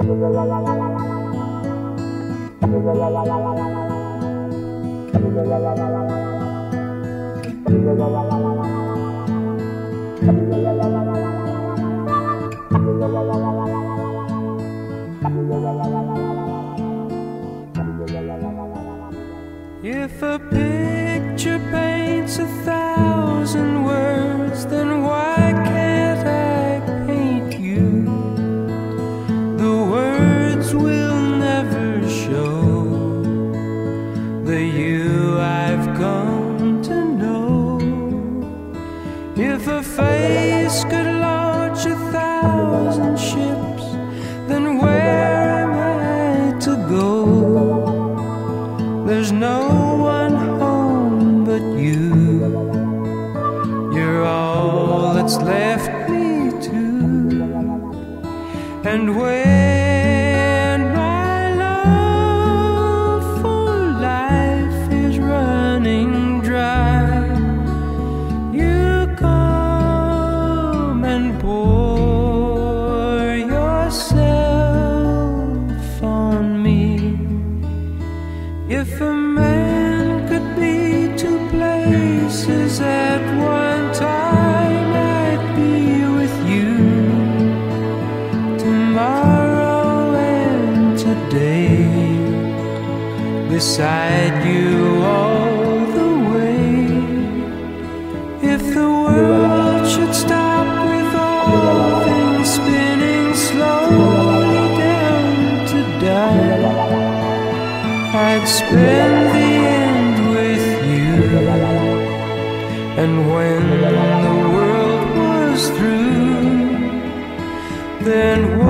If a picture paints 1,000 words, then why can't I paint you? The words will never show the you I've come to know. If a face could launch 1,000 ships, then where am I to go? There's no one home but you. You're all that's left me to. And when my love for life is running dry, you come and pour yourself on me. If a man could be 2 places at one time, I'd be with you tomorrow and today, beside you all the way. If the world should stop with all things spinning slowly down to die, I'd spend the end with you. And when the world was through, then